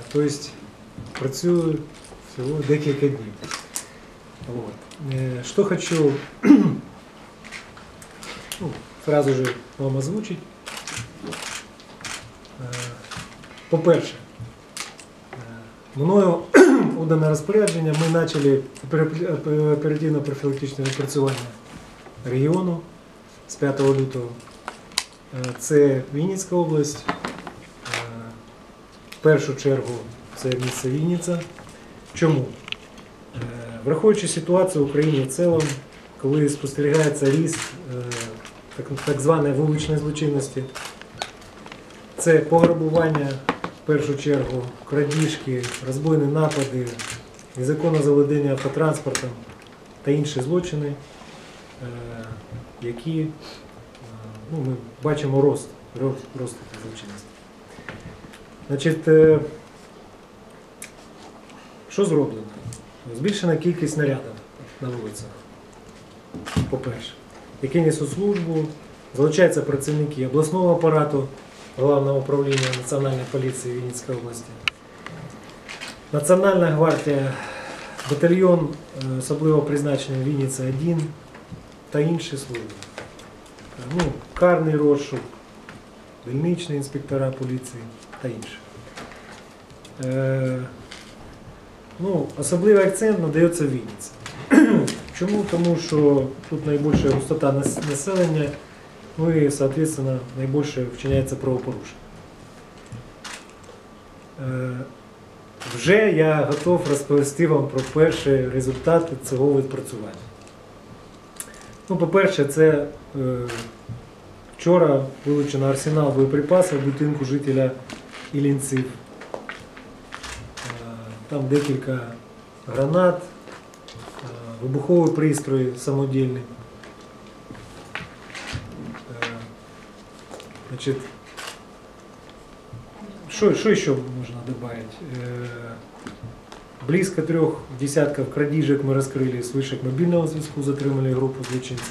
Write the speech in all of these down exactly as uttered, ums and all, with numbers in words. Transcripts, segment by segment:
то есть працюю всего декілька днів. Вот. Что хочу ну, сразу же вам озвучить. По-перше, мною удане розпорядження, ми почали оперативно-профілактичне відпрацювання регіону з п'ятого лютого. Це Вінницька область, в першу чергу це місто Вінниця. Чому? Враховуючи ситуацію в Україні в цілому, коли спостерігається ріст так, так званої вуличної злочинності, це пограбування, в першу чергу, крадіжки, розбойні напади, незаконне заволодіння автотранспортом та інші злочини, які ну, ми бачимо рост, рост, рост злочинності. Значить, що зроблено? Збільшена кількість снарядів на вулицях, по-перше, які несуть службу, залучаються працівники обласного апарату, Главного управління Національної поліції Вінницької області, Національна гвардія, батальйон особливого призначення Вінниця один та інші служби. Ну, карний розшук, дільничні інспектора поліції та інше. Е, ну, особливий акцент надається в Вінниці. Чому? Тому що тут найбільша густота населення, ну і, соответственно, найбільше вчиняється правопорушення. Е, вже я готов розповісти вам про перші результати цього відпрацювання. Ну, по-перше, це е, вчора вилучено арсенал боєприпасів в будинку жителя Іллінців. Е, там декілька гранат, е, вибуховий пристрій самодільний. Е, значить, що, що ще можна добавить? Е, Близко трех десятков крадіжок ми розкрили з вишок мобільного зв'язку, затримали групу злочинців.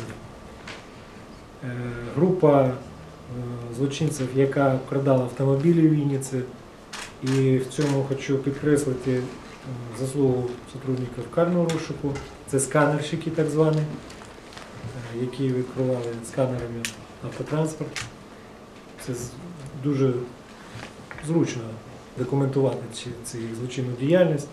Група злочинців, яка вкрадала автомобілі в Вінниці. І в цьому хочу підкреслити заслугу сотрудників карного розшуку. Це сканерщики так звані, які відкривали сканерами автотранспорт. Це дуже зручно документувати цю злочинну діяльність.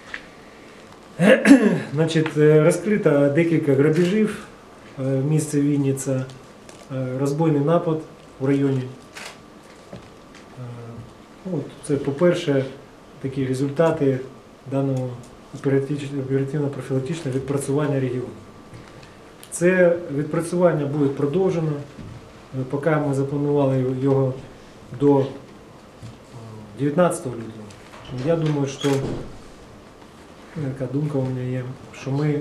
Значить, розкрито декілька грабежів в місті Вінниця, розбойний напад в районі. От, це, по-перше, такі результати даного оперативно-профілактичного відпрацювання регіону. Це відпрацювання буде продовжено, поки ми запланували його до дев'ятнадцятого лютого. Я думаю, що така думка у мене є, що ми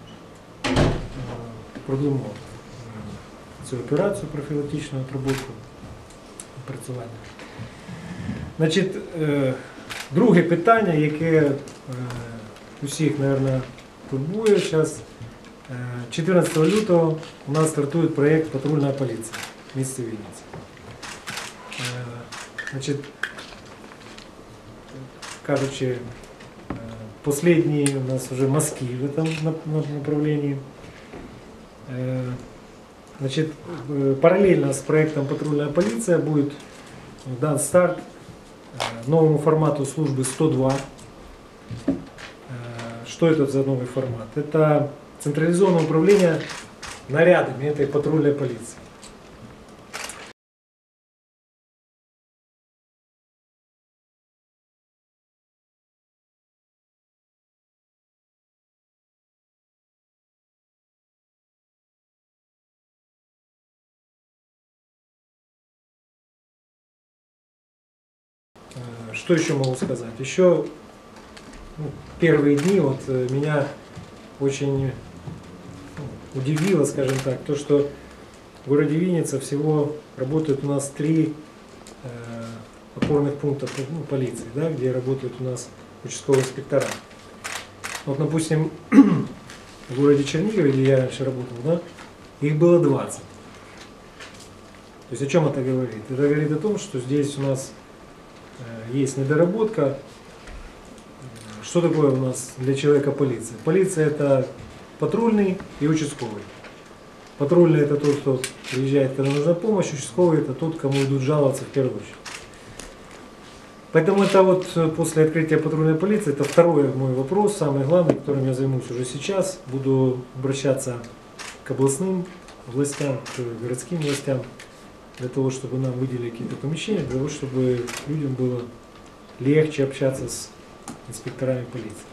продлимо цю операцію профілактичну отработку відпрацювання. Значить, друге питання, яке усіх, мабуть, турбує зараз. чотирнадцятого лютого у нас стартує проєкт «Патрульна поліція» в місті Вінниці. Значить, кажучи, последние у нас уже мазки в этом направлении. Значит, параллельно с проектом «Патрульная полиция» будет дан старт новому формату службы сто два. Что это за новый формат? Это централизованное управление нарядами этой патрульной полиции. Что еще могу сказать? Еще ну, первые дни вот, меня очень ну, удивило, скажем так, то, что в городе Винница всего работает у нас три э, опорных пункта ну, полиции, да, где работают у нас участковые инспектора. Вот, допустим, в городе Чернигове, где я раньше работал, да, их было двадцать. То есть о чем это говорит? Это говорит о том, что здесь у нас есть недоработка что такое у нас для человека полиция? Полиция это патрульный и участковый. Патрульный это тот, кто приезжает, когда нужна помощь, участковый это тот, кому идут жаловаться в первую очередь. Поэтому это вот после открытия патрульной полиции, это второй мой вопрос, самый главный, которым я займусь уже сейчас. Буду обращаться к областным властям, к городским властям, для того, чтобы нам выделили какие-то помещения, для того, чтобы людям было легче общаться с инспекторами полиции.